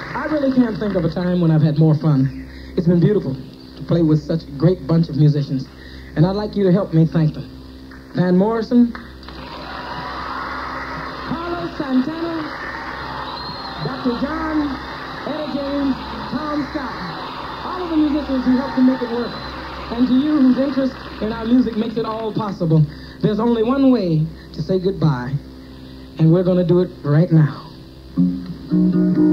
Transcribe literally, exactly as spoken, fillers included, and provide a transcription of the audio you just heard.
I really can't think of a time when I've had more fun. It's been beautiful to play with such a great bunch of musicians, and I'd like you to help me thank them. Van Morrison, Carlos Santana, Doctor John, Etta James, Tom Scott, all of the musicians who helped to make it work, and to you whose interest in our music makes it all possible. There's only one way to say goodbye, and we're going to do it right now.